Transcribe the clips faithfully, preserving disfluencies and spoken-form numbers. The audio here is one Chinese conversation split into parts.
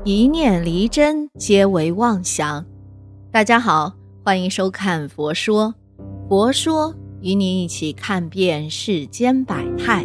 一念离真，皆为妄想。大家好，欢迎收看佛说。佛说与你一起看遍世间百态。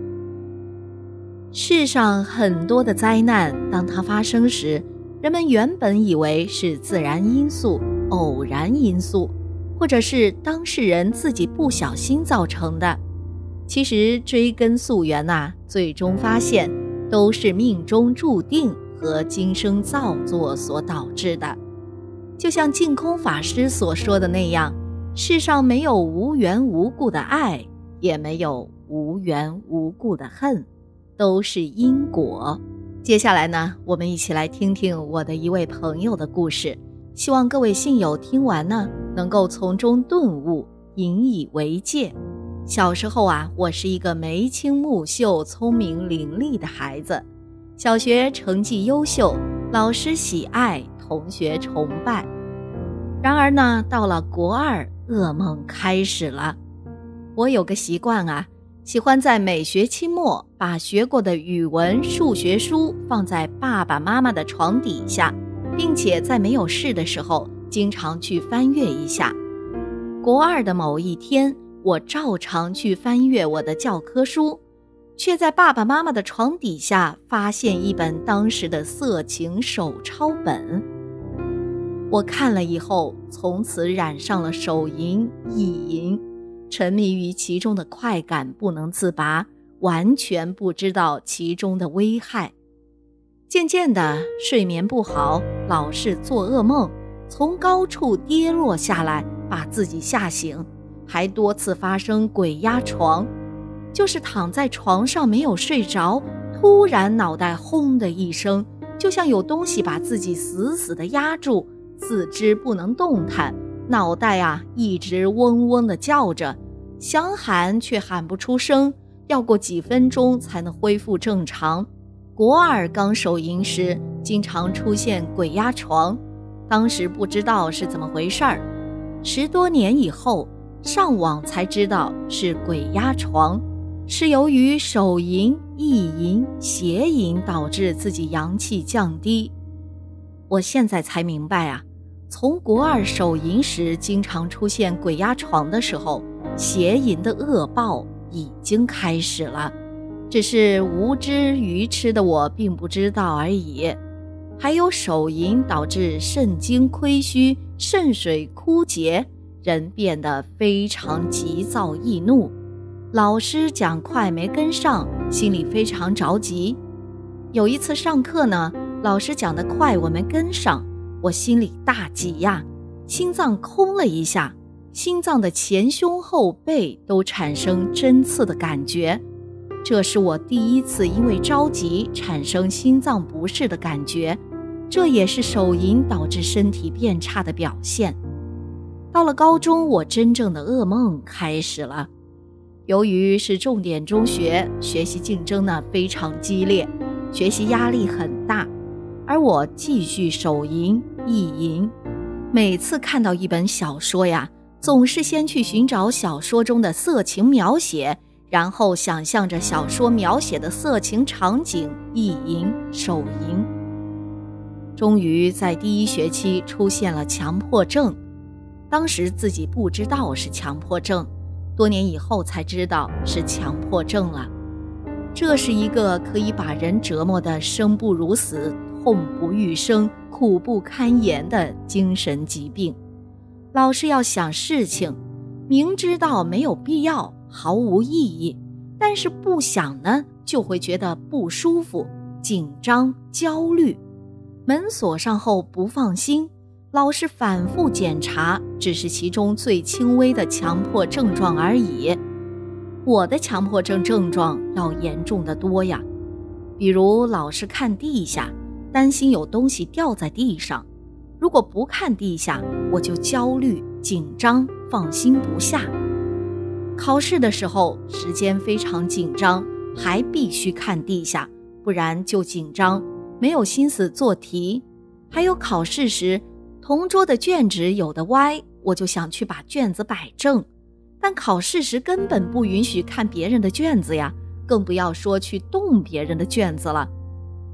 世上很多的灾难，当它发生时，人们原本以为是自然因素、偶然因素，或者是当事人自己不小心造成的。其实追根溯源啊，最终发现都是命中注定和今生造作所导致的。就像净空法师所说的那样，世上没有无缘无故的爱，也没有无缘无故的恨，都是因果。接下来呢，我们一起来听听我的一位朋友的故事，希望各位信友听完呢，能够从中顿悟，引以为戒。小时候啊，我是一个眉清目秀、聪明伶俐的孩子，小学成绩优秀，老师喜爱，同学崇拜。然而呢，到了国二，噩梦开始了。我有个习惯啊，喜欢在每学期末把学过的语文、数学书放在爸爸妈妈的床底下，并且在没有事的时候，经常去翻阅一下。国二的某一天，我照常去翻阅我的教科书，却在爸爸妈妈的床底下发现一本当时的色情手抄本。我看了以后，从此染上了手淫、意淫，沉迷于其中的快感不能自拔，完全不知道其中的危害。渐渐的，睡眠不好，老是做噩梦，从高处跌落下来，把自己吓醒，还多次发生鬼压床，就是躺在床上没有睡着，突然脑袋轰的一声，就像有东西把自己死死地压住，四肢不能动弹，脑袋啊一直嗡嗡地叫着，想喊却喊不出声，要过几分钟才能恢复正常。国二刚手淫时，经常出现鬼压床，当时不知道是怎么回事儿，十多年以后上网才知道是鬼压床，是由于手淫、意淫、邪淫导致自己阳气降低。我现在才明白啊，从国二手淫时经常出现鬼压床的时候，邪淫的恶报已经开始了，只是无知愚痴的我并不知道而已。还有手淫导致肾精亏虚、肾水枯竭，人变得非常急躁易怒，老师讲快没跟上，心里非常着急。有一次上课呢，老师讲得快我没跟上，我心里大急呀，心脏空了一下，心脏的前胸后背都产生针刺的感觉，这是我第一次因为着急产生心脏不适的感觉，这也是手淫导致身体变差的表现。到了高中，我真正的噩梦开始了。由于是重点中学，学习竞争呢非常激烈，学习压力很大，而我继续手淫、意淫。每次看到一本小说呀，总是先去寻找小说中的色情描写，然后想象着小说描写的色情场景，意淫、手淫。终于在第一学期出现了强迫症。当时自己不知道是强迫症，多年以后才知道是强迫症了。这是一个可以把人折磨得生不如死、痛不欲生、苦不堪言的精神疾病。老是要想事情，明知道没有必要，毫无意义，但是不想呢，就会觉得不舒服、紧张、焦虑。门锁上后不放心，老是反复检查，只是其中最轻微的强迫症状而已。我的强迫症症状要严重得多呀，比如老是看地下，担心有东西掉在地上，如果不看地下，我就焦虑、紧张、放心不下。考试的时候，时间非常紧张，还必须看地下，不然就紧张，没有心思做题。还有考试时，同桌的卷纸有的歪，我就想去把卷子摆正，但考试时根本不允许看别人的卷子呀，更不要说去动别人的卷子了。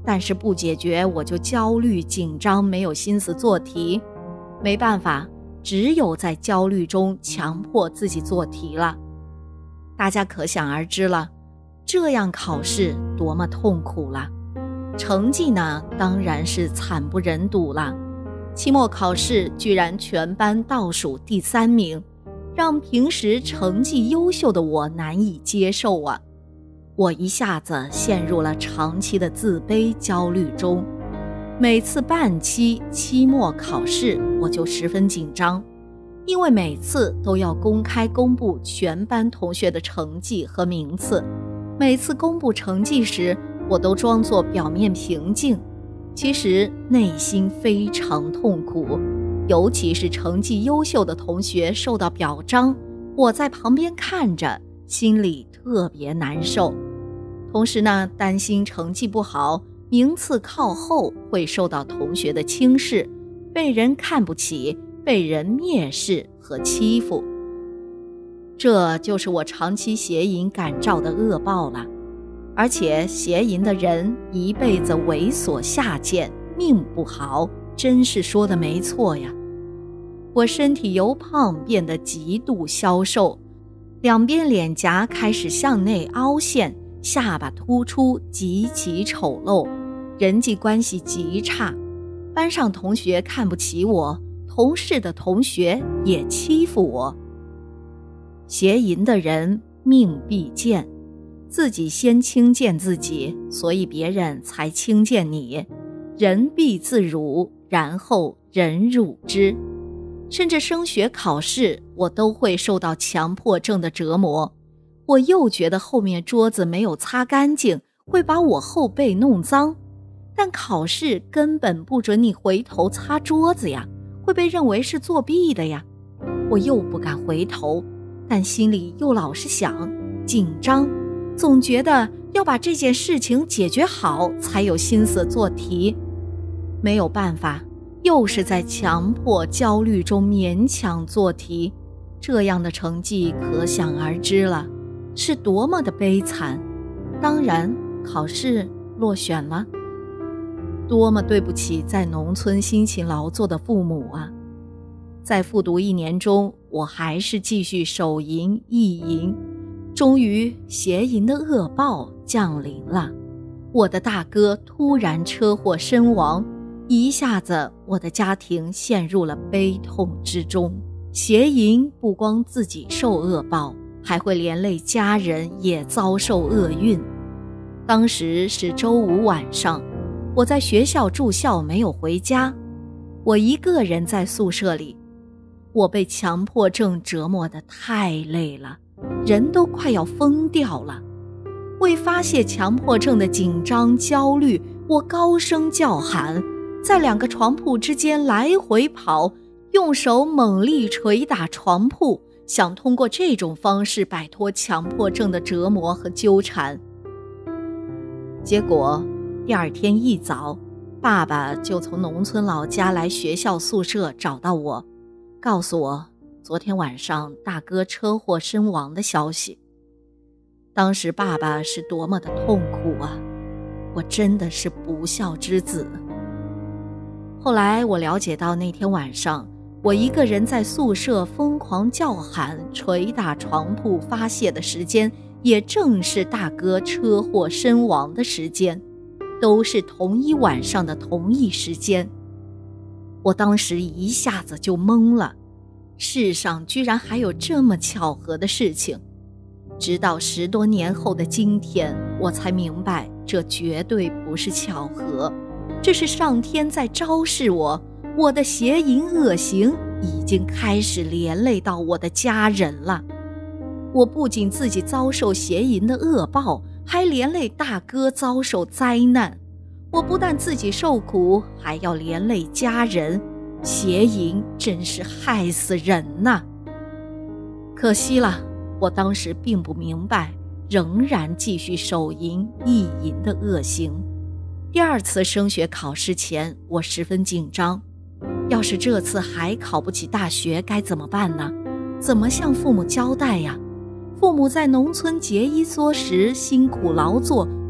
但是不解决我就焦虑紧张，没有心思做题。没办法，只有在焦虑中强迫自己做题了。大家可想而知了，这样考试多么痛苦了。成绩呢，当然是惨不忍睹了。期末考试居然全班倒数第三名，让平时成绩优秀的我难以接受啊！我一下子陷入了长期的自卑焦虑中。每次半期期末考试，我就十分紧张，因为每次都要公开公布全班同学的成绩和名次。每次公布成绩时，我都装作表面平静，其实内心非常痛苦。尤其是成绩优秀的同学受到表彰，我在旁边看着，心里特别难受。同时呢，担心成绩不好，名次靠后会受到同学的轻视，被人看不起，被人蔑视和欺负。这就是我长期邪淫感召的恶报了。而且邪淫的人一辈子猥琐下贱，命不好，真是说的没错呀。我身体由胖变得极度消瘦，两边脸颊开始向内凹陷，下巴突出，极其丑陋，人际关系极差。班上同学看不起我，同事的同学也欺负我。邪淫的人命必贱，自己先轻贱自己，所以别人才轻贱你。人必自辱，然后人辱之。甚至升学考试，我都会受到强迫症的折磨。我又觉得后面桌子没有擦干净，会把我后背弄脏。但考试根本不准你回头擦桌子呀，会被认为是作弊的呀。我又不敢回头，但心里又老是想，紧张，总觉得要把这件事情解决好，才有心思做题。没有办法，又是在强迫焦虑中勉强做题，这样的成绩可想而知了，是多么的悲惨。当然，考试落选了，多么对不起在农村辛勤劳作的父母啊！在复读一年中，我还是继续手淫意淫，终于邪淫的恶报降临了。我的大哥突然车祸身亡，一下子我的家庭陷入了悲痛之中。邪淫不光自己受恶报，还会连累家人也遭受厄运。当时是周五晚上，我在学校住校没有回家，我一个人在宿舍里。我被强迫症折磨得太累了，人都快要疯掉了。为发泄强迫症的紧张焦虑，我高声叫喊，在两个床铺之间来回跑，用手猛力捶打床铺，想通过这种方式摆脱强迫症的折磨和纠缠。结果第二天一早，爸爸就从农村老家来学校宿舍找到我，告诉我昨天晚上大哥车祸身亡的消息。当时爸爸是多么的痛苦啊，我真的是不孝之子。后来我了解到，那天晚上我一个人在宿舍疯狂叫喊捶打床铺发泄的时间，也正是大哥车祸身亡的时间，都是同一晚上的同一时间。我当时一下子就懵了，世上居然还有这么巧合的事情。直到十多年后的今天，我才明白，这绝对不是巧合，这是上天在昭示我，我的邪淫恶行已经开始连累到我的家人了。我不仅自己遭受邪淫的恶报，还连累大哥遭受灾难。我不但自己受苦，还要连累家人，邪淫真是害死人呐！可惜了，我当时并不明白，仍然继续手淫意淫的恶行。第二次升学考试前，我十分紧张，要是这次还考不起大学该怎么办呢？怎么向父母交代呀？父母在农村节衣缩食，辛苦劳作，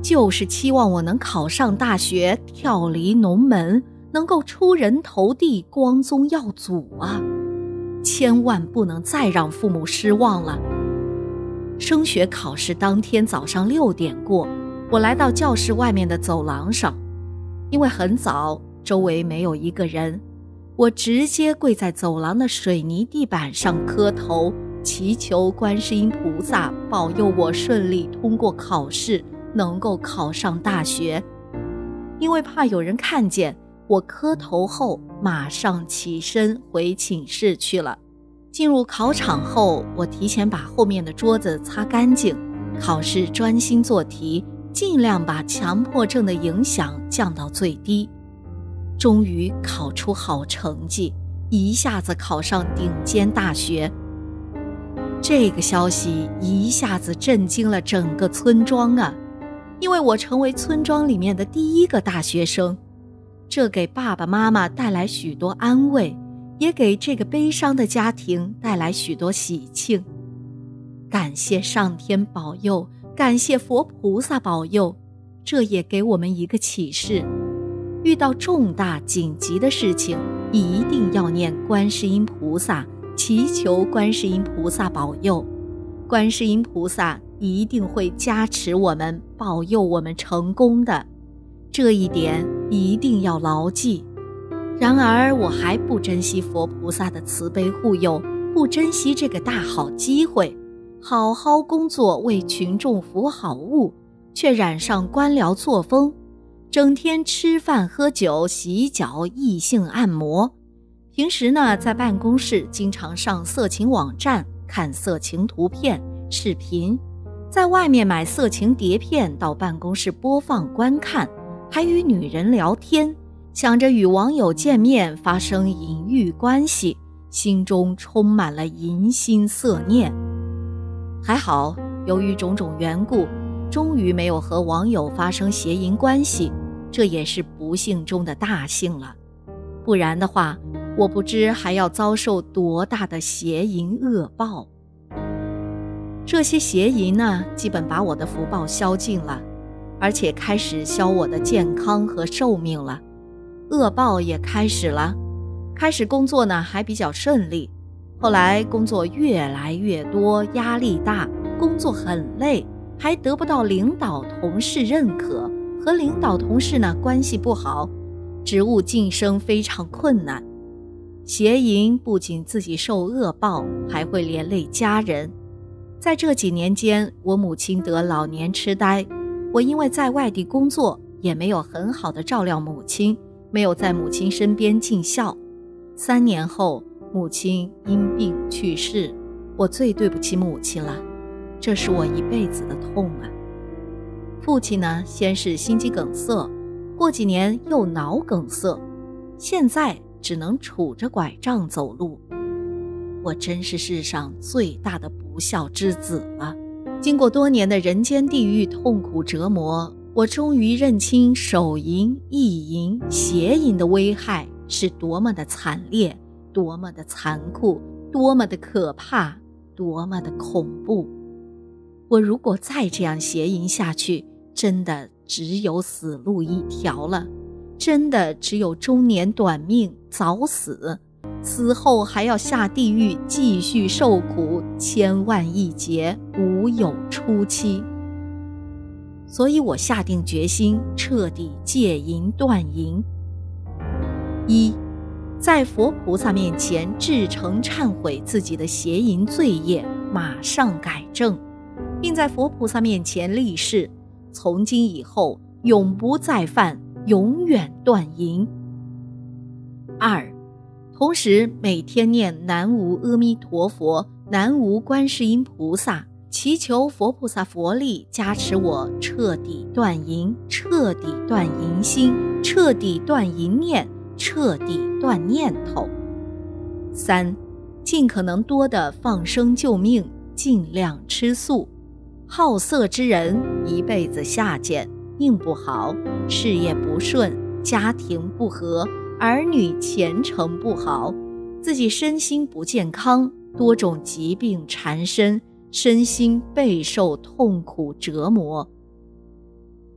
就是期望我能考上大学，跳离农门，能够出人头地，光宗耀祖啊！千万不能再让父母失望了。升学考试当天早上六点过，我来到教室外面的走廊上，因为很早，周围没有一个人，我直接跪在走廊的水泥地板上磕头，祈求观世音菩萨保佑我顺利通过考试，能够考上大学。因为怕有人看见，我磕头后马上起身回寝室去了。进入考场后，我提前把后面的桌子擦干净，考试专心做题，尽量把强迫症的影响降到最低。终于考出好成绩，一下子考上顶尖大学。这个消息一下子震惊了整个村庄啊！因为我成为村庄里面的第一个大学生，这给爸爸妈妈带来许多安慰，也给这个悲伤的家庭带来许多喜庆。感谢上天保佑，感谢佛菩萨保佑，这也给我们一个启示，遇到重大紧急的事情，一定要念观世音菩萨，祈求观世音菩萨保佑，观世音菩萨一定会加持我们，保佑我们成功的，这一点一定要牢记。然而我还不珍惜佛菩萨的慈悲护佑，不珍惜这个大好机会，好好工作为群众服好务，却染上官僚作风，整天吃饭喝酒洗脚异性按摩。平时呢，在办公室经常上色情网站看色情图片视频，在外面买色情碟片到办公室播放观看，还与女人聊天，想着与网友见面发生淫欲关系，心中充满了淫心色念。还好，由于种种缘故，终于没有和网友发生邪淫关系，这也是不幸中的大幸了。不然的话，我不知还要遭受多大的邪淫恶报。这些邪淫呢，基本把我的福报消尽了，而且开始消我的健康和寿命了。恶报也开始了，开始工作呢还比较顺利，后来工作越来越多，压力大，工作很累，还得不到领导同事认可，和领导同事呢关系不好，职务晋升非常困难。邪淫不仅自己受恶报，还会连累家人。在这几年间，我母亲得老年痴呆，我因为在外地工作，也没有很好的照料母亲，没有在母亲身边尽孝。三年后，母亲因病去世，我最对不起母亲了，这是我一辈子的痛啊。父亲呢，先是心肌梗塞，过几年又脑梗塞，现在只能杵着拐杖走路。我真是世上最大的不孝之子了。经过多年的人间地狱痛苦折磨，我终于认清手淫、意淫、邪淫的危害是多么的惨烈，多么的残酷，多么的可怕，多么的恐怖。我如果再这样邪淫下去，真的只有死路一条了，真的只有中年短命，早死，死后还要下地狱继续受苦，千万亿劫，无有出期。所以我下定决心彻底戒淫断淫。一，在佛菩萨面前至诚忏悔自己的邪淫罪业，马上改正，并在佛菩萨面前立誓，从今以后永不再犯，永远断淫。二，同时每天念南无阿弥陀佛，南无观世音菩萨，祈求佛菩萨佛力加持我彻底断淫，彻底断淫心，彻底断淫念，彻底断念头。三，尽可能多的放生救命，尽量吃素。好色之人一辈子下贱，命不好，事业不顺，家庭不和，儿女前程不好，自己身心不健康，多种疾病缠身，身心备受痛苦折磨。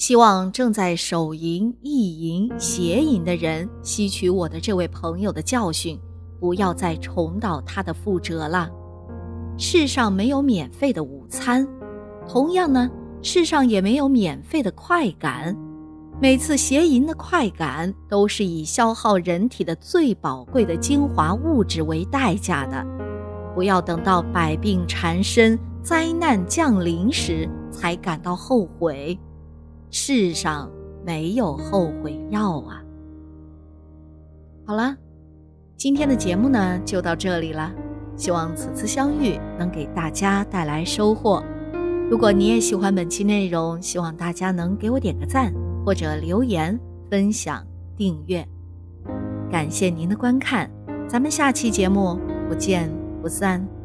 希望正在手淫、意淫、邪淫的人吸取我的这位朋友的教训，不要再重蹈他的覆辙了。世上没有免费的午餐，同样呢，世上也没有免费的快感。每次邪淫的快感都是以消耗人体的最宝贵的精华物质为代价的。不要等到百病缠身、灾难降临时才感到后悔。世上没有后悔药啊。好了，今天的节目呢就到这里了，希望此次相遇能给大家带来收获。如果你也喜欢本期内容，希望大家能给我点个赞，或者留言、分享、订阅。感谢您的观看，咱们下期节目不见不散。